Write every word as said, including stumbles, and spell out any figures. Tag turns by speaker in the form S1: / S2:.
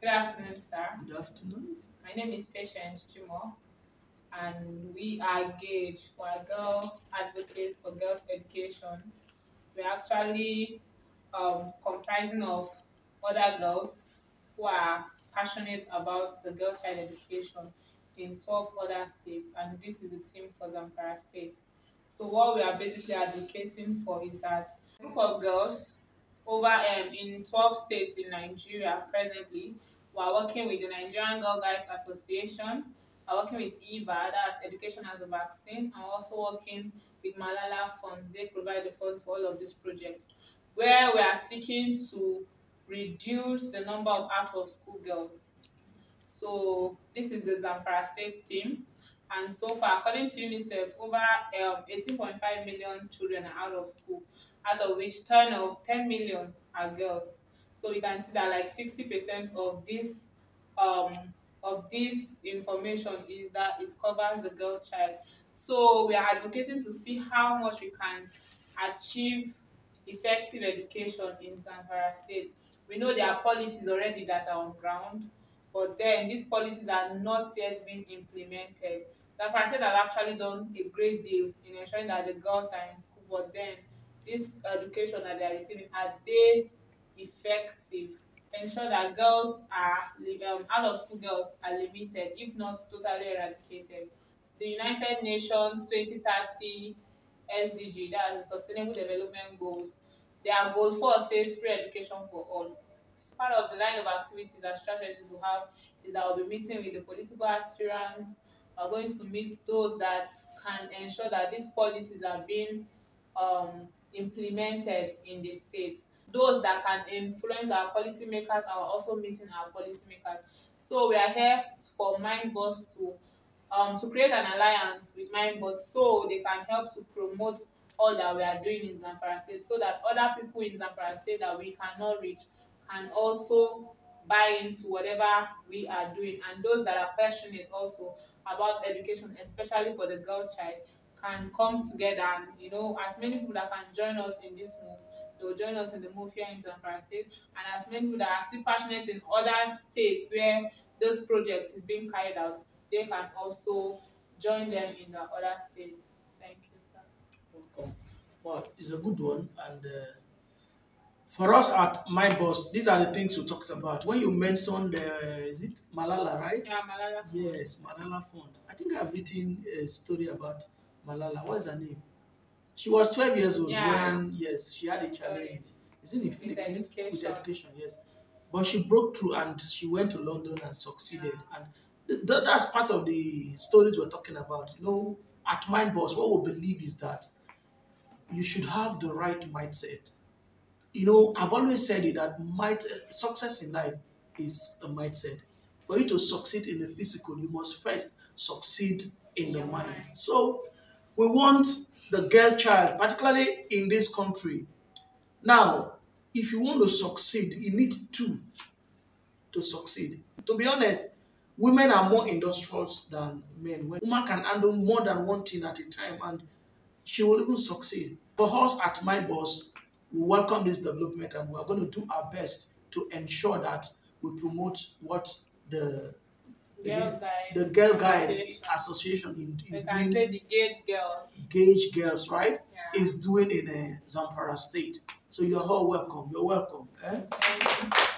S1: Good afternoon, sir.
S2: Good afternoon.
S1: My name is Patience Jimo, and we are Gauge. We are girl advocates for girls' education. We're actually um, comprising of other girls who are passionate about the girl child education in twelve other states, and this is the team for Zamfara State. So what we are basically advocating for is that a group of girls over um, in twelve states in Nigeria presently, we are working with the Nigerian Girl Guides Association, we are working with E V A, that's Education as a Vaccine, and also working with Malala Funds. They provide the funds for all of these projects, where we are seeking to reduce the number of out-of-school girls. So this is the Zamfara State team, and so far, according to UNICEF, over um, eighteen point five million children are out of school, out of which ten of ten million are girls. So we can see that like sixty percent of this um, of this information is that it covers the girl child. So we are advocating to see how much we can achieve effective education in Zamfara State. We know there are policies already that are on ground, but then these policies are not yet being implemented. Zamfara State has actually done a great deal in ensuring that the girls are in school, but then this education that they are receiving, are they effective? Ensure that girls are um, out of school girls are limited, if not totally eradicated. The United Nations twenty thirty S D G, that's the Sustainable Development Goals, their goal four says free education for all. So part of the line of activities and strategies we have is that we'll be meeting with the political aspirants. We're going to meet those that can ensure that these policies are being um, implemented in the state. Those that can influence our policymakers are also meeting our policymakers. So we are here for MindBoss to um, to create an alliance with MindBoss so they can help to promote all that we are doing in Zamfara State, so that other people in Zamfara State that we cannot reach can also buy into whatever we are doing, and those that are passionate also about education, especially for the girl child, can come together, and you know, as many people that can join us in this move, they will join us in the move here in Zamfara State, and as many people that are still passionate in other states where those projects is being carried out, they can also join them in the other states. Thank you, sir.
S2: Welcome. Well, it's a good one. And uh, for us at MindBoss, these are the things we talked about. When you mentioned, uh, is it Malala, right?
S1: Yeah, Malala.
S2: Yes, Malala Fund. I think I've written a story about Malala. What's her name? She was twelve years old
S1: Yeah.
S2: when, yes, she had a
S1: Sorry.
S2: challenge. Is it in the
S1: With
S2: Philippines? With
S1: education.
S2: education, yes. But she broke through and she went to London and succeeded. And th- th- that's part of the stories we're talking about. You know, at MindBoss, what we believe is that you should have the right mindset. You know, I've always said it that might, success in life is a mindset. For you to succeed in the physical, you must first succeed in the mind. So we want the girl child, particularly in this country. Now, if you want to succeed, you need two to succeed. To be honest, women are more industrious than men. When woman can handle more than one thing at a time, and she will even succeed. For us at MindBoss, we welcome this development, and we are going to do our best to ensure that we promote what the
S1: Girl
S2: the,
S1: Guide
S2: the Girl Guide
S1: Association.
S2: Association is
S1: We can
S2: doing.
S1: say the Gauge Girls.
S2: Gauge Girls, right?
S1: Yeah.
S2: Is doing in uh, Zamfara State. So you're all welcome. You're welcome. Eh?
S1: Thank you.